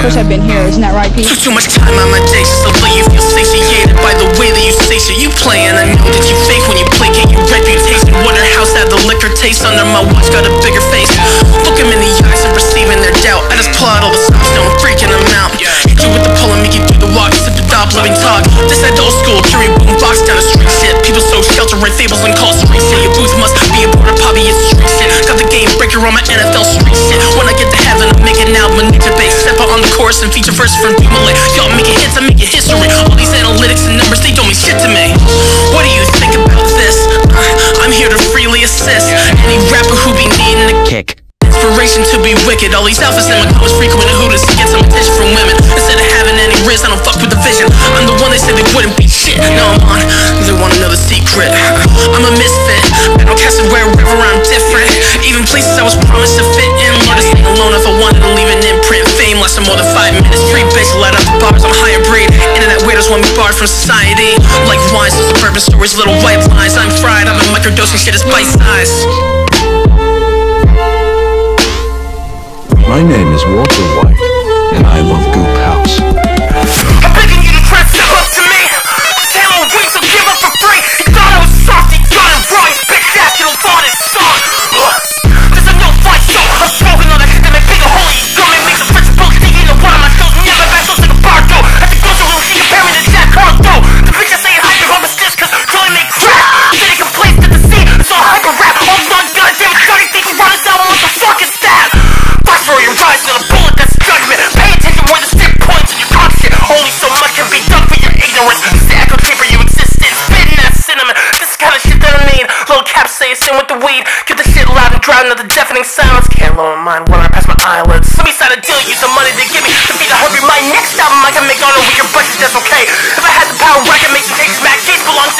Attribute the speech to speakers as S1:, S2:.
S1: course I've been here, isn't that right, Pete?
S2: Too much time on my days just to let you feel satiated by the way that you say shit. You playing, I know that you fake when you placate your reputation. Wonder how's that the liquor taste under my watch got a bigger face. Look him in the eyes and receiving their doubt. I just pull out all the stops, no I'm freaking them out. Hit you with the pull and make you do the walk, sip the dop, living talk. This that old school jury boom box down the street shit. People so shelter right fables and call street shit. Your booth must be a border poppy, it's street shit. Got the game breaker on my NFL street shit. When I get to heaven, I make an album, need to base. Step out on the chorus and feature verses from Faneuil. Y'all making hits, I'm making history. All these analytics and numbers, they don't mean shit to me. What do you think about this? I'm here to freely assist any rapper who be needing a kick. Inspiration to be wicked. All these alphas in my comments frequent and hooters to get some attention from women. Instead of having any risk, I don't fuck with the vision. I'm the one they said they wouldn't be shit. Now I'm on, they wanna know the secret. I'm a misfit, I don't cast it wherever I'm different. Even places I was promised to fit in. Lord, I stay alone if I wanted to leave an imprint. Fame lasting more than 5 minutes. Street bitch, light up the bars, I'm higher breed. Internet weirdos want me barred from society. Like wines, some suburban stories, little white lines. I'm fried, I've been microdosing shit, it's bite size.
S3: My name is Walter White, and I love Goop House.
S2: I'm begging you to try to step up to me. Tell him wait, so give up for free. He thought I was soft, he got it wrong. His bitch ass, you don't want it song. This is no fight show. I'm smoking on that shit that make bigger hole. You gummy makes a French book thinking of one of my shows. Never back those like a bar go. At the grocery room, she compare me to Jack Harlow. The bitch I say it hyper, I'm a stitch, cause Joey make crap. Getting complaints at the scene, it's all hyper rap. Oh my god, damn it, Johnny think he runs down, what the fuck is that? For your rise to the bullet, that's judgment. Pay attention where the stick points and you talk shit. Only so much can be done for your ignorance. It's the echo chamber you exist in, spitting that cinnamon. This is kind of shit that I mean. Little capsaicin with the weed. Get the shit loud and drown into the deafening silence. Can't lower my mind when I pass my eyelids. Let me sign a deal, use the money they give me to be the hungry. My next album I can make on a weaker budget, that's okay. If I had the power, I can make some takes. Mac Gates belong